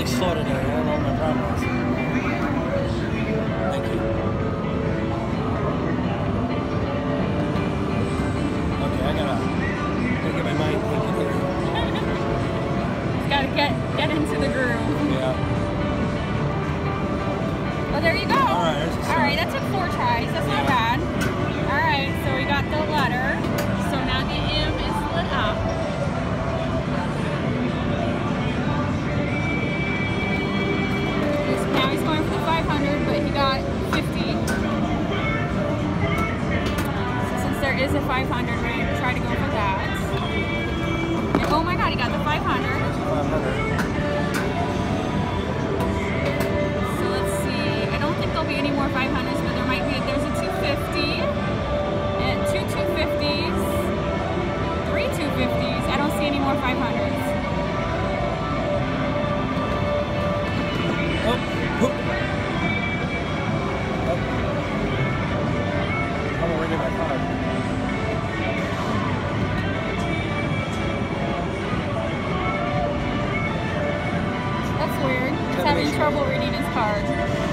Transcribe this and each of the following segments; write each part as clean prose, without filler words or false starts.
really slow today. I don't know what my problem is. Thank you. Okay, I gotta get my mind thinking here. Gotta get into the groove. Yeah. Well, there you go. Alright, that took 4 tries. That's not bad. Alright, so we got the letter. So now the M is lit up. Now he's going for the 500, but he got 50. So since there is a 500, we're going to try to go for that. And oh my god, he got the 500. So let's see. I don't think there'll be any more 500s, but there might be. There's a 250, and 2 250s, 3 250s. I don't see any more 500s. That's weird. He's having trouble reading his card.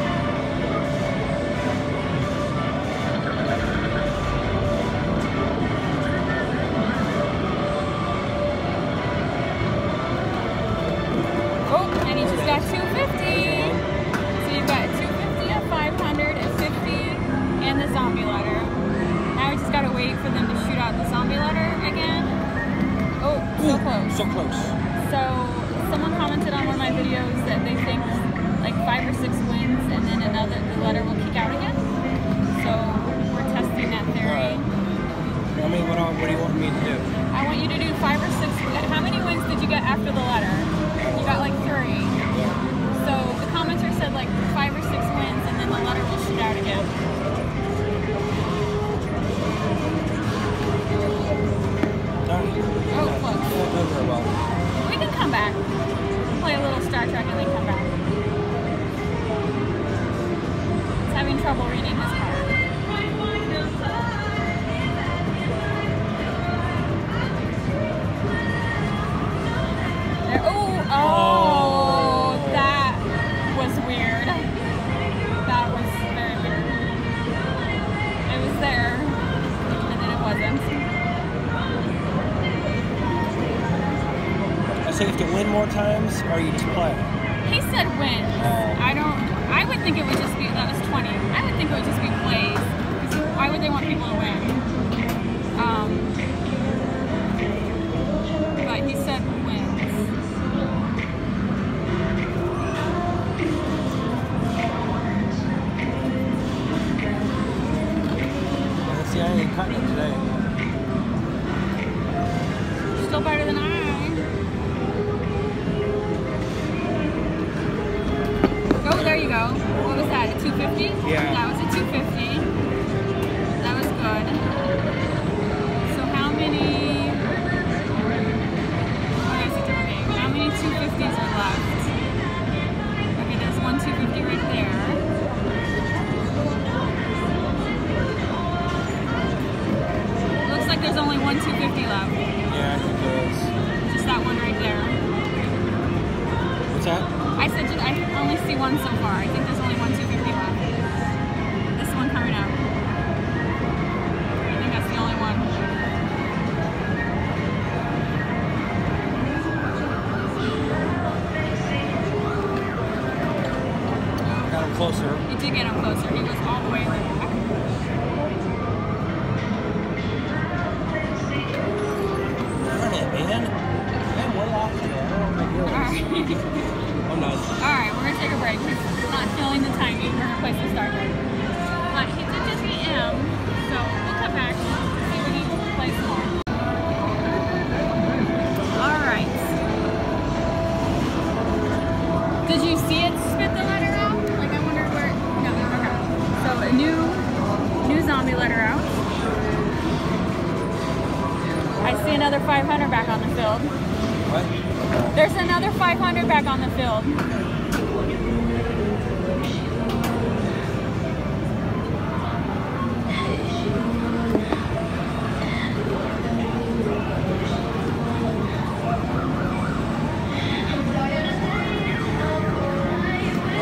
Oh, and he just got 250. So you've got 250, a 500, a 50, and the zombie letter. Now we just gotta wait for them to shoot out the zombie letter again. Oh, so close. So close. So someone commented on one of my videos that they think like 5 or 6 wins and then the letter will kick out again. So we're testing that theory. I mean, what do you want me to do? I want you to do 5 or 6. How many wins did you get after the letter? You got like 3. So the commenter said like 5 or 6 wins and then the letter will shoot out again. Oh, close. Not doing very well. We can come back. Play a little Star Trek and then come back. He's having trouble reading his card. Oh, that was weird. That was very weird. It was there, and then it wasn't. So you have to win more times, or you just play? He said win. I would think it would just be, that was 20. I would think it would just be plays. Why would they want people to win? But he said wins. See, I ain't cutting it today. Still better than I. Oh, there you go. What was that? A 250? Yeah. That was a 250. That was good. So how many? What is it doing? How many 250s are left? Okay, there's one 250 right there. Looks like there's only one 250 left. Yeah, I think there is. Just that one right there. What's that? I said I only see one so far. I think there's only one 250 left. This one coming up. I think that's the only one. Got him closer. You did get him closer. He was all the way in the back. Darn it, man. I'm way off here. I don't know what my deal is. I'm done. Alright, we're gonna take a break. He's not feeling the timing. We're gonna play some Star Trek. He did just the M, so we'll come back and see when he plays some more. Alright. Did you see it spit the letter out? Like I wondered where. No, okay. So a new zombie letter out. I see another 500 back on the field. What? There's another 500 back on the field.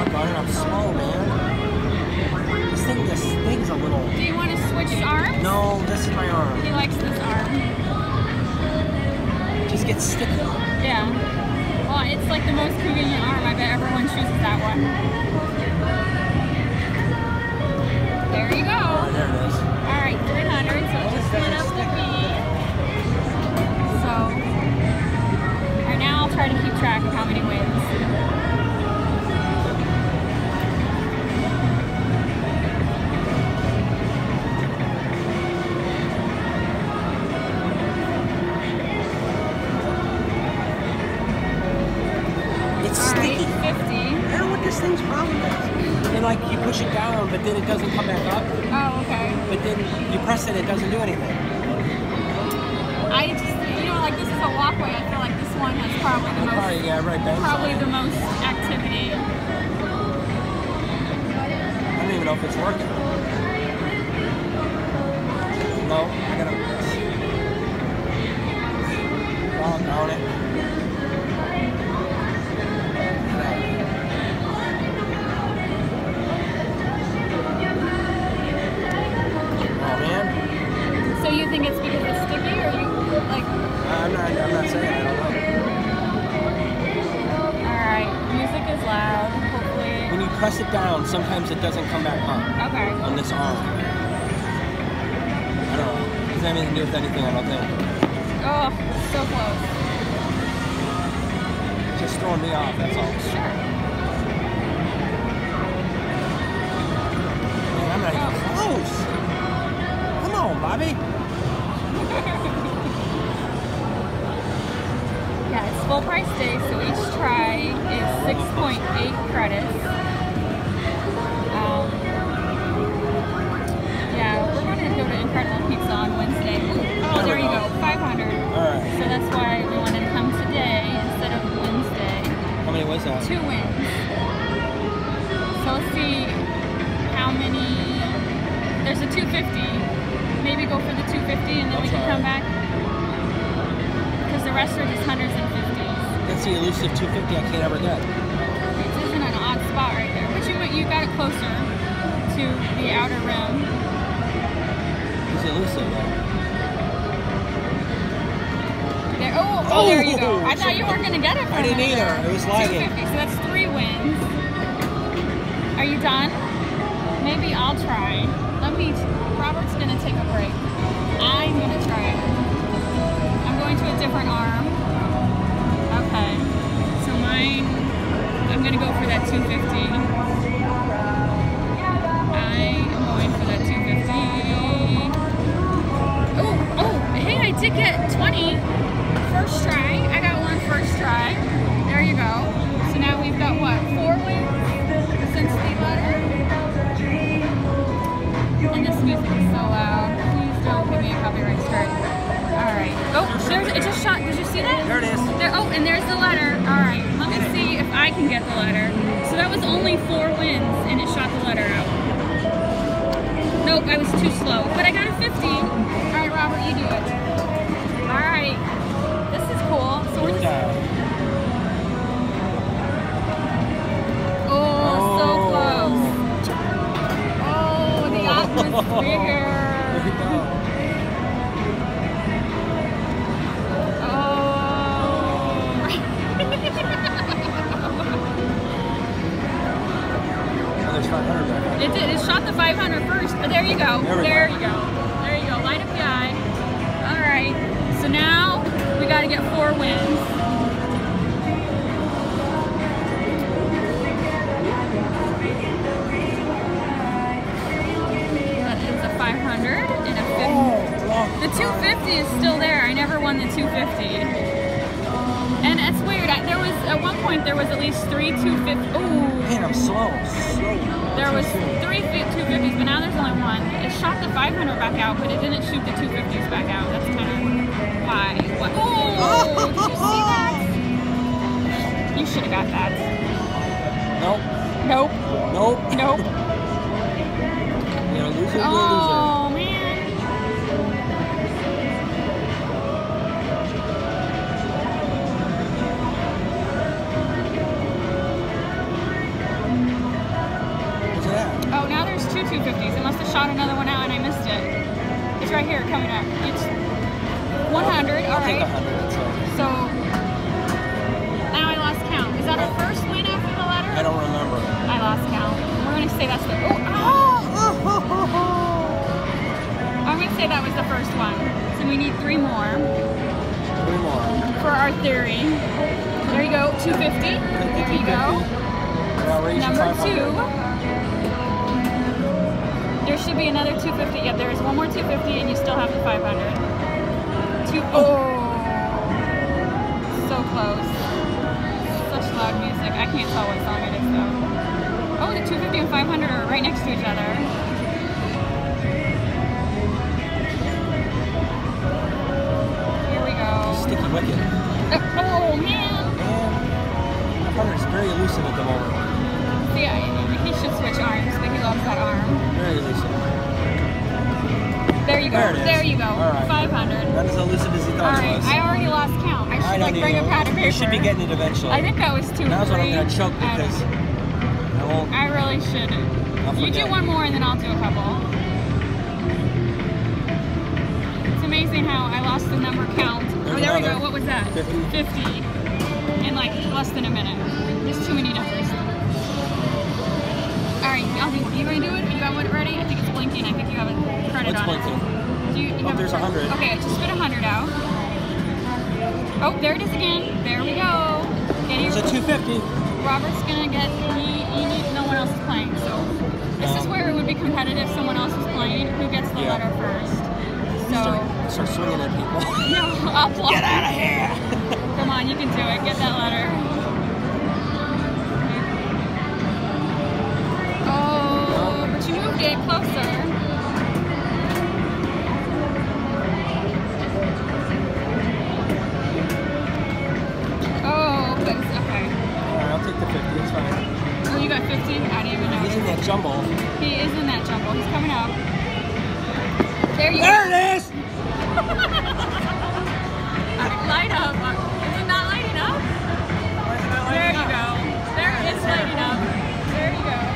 doggone it, I'm slow, man. This thing's a little... Do you want to switch arms? No, this is my arm. He likes this arm. It just gets sticky. Yeah. Well, it's like the most convenient arm. I bet everyone chooses that one. There you go. Oh, there it is. All right, 300. So it just split up the bead. So, all right, now I'll try to keep track of how many wins. It's All right, sticky. 50. I don't know what this thing's problem is. And like you push it down, but then it doesn't come back up. Oh, okay. But then you press it, it doesn't do anything. I just, like this is a walkway. I feel like this one has probably the most, Yeah, right. probably the most activity. I don't even know if it's working. No, I gotta. Oh, down it. Oh man. So you think it's because it's sticky, or you like? I'm not saying. I don't know. All right, music is loud. Hopefully. When you press it down, sometimes it doesn't come back up Okay. on this arm. I don't know. It doesn't have anything to do with anything, I don't think. Oh, so close. Just throwing me off, that's all. Sure. Man, I'm not even close. Come on, Bobby. Yeah, it's full price day, so each try is 6.8 credits. Yeah, we're going to go to Incredible Pizza on Wednesday. Oh, there you go, 500. Alright. So that's why we wanted to come today instead of Wednesday. How many was that? 2 wins. So let's see how many. There's a 250. Maybe go for the 250 and then we can come back. Because the rest are just hundreds and fifties. That's the elusive 250 I can't ever get. This isn't an odd spot right there. But you got it closer to the outer rim. It's elusive though. There, oh, there you go. I thought you weren't going to get it. I didn't either. It was lagging. 250, so that's 3 wins. Are you done? Maybe I'll try. Robert's going to take a break. I'm going to try it. I'm going to a different arm. Okay. So mine, I'm going to go for that 250. I am going for that 250. Oh, hey, I did get 20. First try. I got one first try. There you go. So now we've got what? 4 wins since the letter. And this music is so loud. Please don't give me a copyright strike. Alright. Oh, it just shot. Did you see that? There it is. Oh, and there's the letter. Alright. Let me see if I can get the letter. So that was only 4 wins and it shot the letter out. Nope, I was too slow. But I got a 50. Alright, Robert, you do it. Alright. This is cool. So we're just... Oh, so close. Oh, the atmosphere. There we go. It did. It shot the 500 first, but there you go. There you go. There you go. Light up the eye. All right. So now we got to get 4 wins. That is a 500 and a 50. The 250 is still there. I never won the 250. And it's weird. There was at one point there was at least 3 250. Oh. Man, I'm slow. There was 3 250s, but now there's only 1. It shot the 500 back out, but it didn't shoot the 250s back out. That's kind of why. What? Oh! Did you see that? You should have got that. Nope. Nope. Nope. Nope. You're a loser. Oh, man. 250s. It must have shot another one out and I missed it. It's right here coming up. It's 100. All right. Take 100. So now I lost count. Is that our first win after the letter? I don't remember. I lost count. We're gonna say that's the. I'm gonna say that was the first one. So we need 3 more. 3 more. For our theory. There you go. 250. There you go. Number 2. There should be another 250. Yeah, there is one more 250, and you still have the 500. So close. Such loud music. I can't tell what song it is though. Oh, the 250 and 500 are right next to each other. Here we go. Sticky wicket. Oh man. 500 is very elusive at the moment. Yeah, he should switch arms, but he loves that arm. Very elusive. There you go. There you go. All right. 500. Not as elusive as he thought it was. I already lost count. I should like bring a pad of paper. You should be getting it eventually. I think that was 2 or 3. Now's when I'm going to choke because I won't. I really should. You do one more and then I'll do a couple. It's amazing how I lost the number count. There's there we another. go. What was that? 50. 50. In like less than a minute. There's too many numbers. Alright, I'll do. You going to do it? You got it ready? I think it's blinking. I think you have a credit What's on blinking? it. You have There's 100. Okay, I just spit 100 out. Oh, there it is again. There we go. It's a 250. Robert's gonna get. No one else is playing, so this is where it would be competitive. Someone else is playing. Who gets the letter first? So start swinging at people. No, I'll block. Get out of here! Come on, you can do it. Get that letter. Oh, but you moved it closer. You got 50? I didn't even know. He's in that jumble. He is in that jumble. He's coming up. There you go. There it is! Light up. Is it not lighting up? Why is it not lighting There you up? go. There it is lighting up. There you go.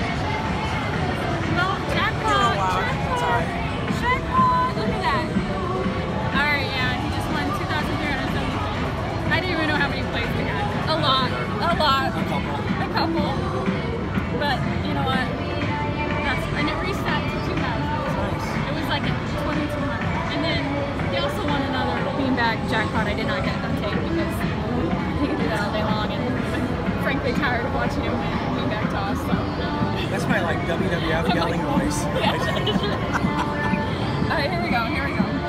No, jackpot. Jackpot. Jackpot. Look at that. Alright, yeah. He just won 2,373. I didn't even know how many plays we had. A lot. A lot. A couple. But you know what? And it reset to 2,000. Nice. It was like at 2,200. And then he also won another beanbag jackpot. I did not get on tape because he could do that all day long, and I'm frankly tired of watching him win beanbag toss. So. That's my like WWF yelling voice. Yeah. Alright, here we go. Here we go.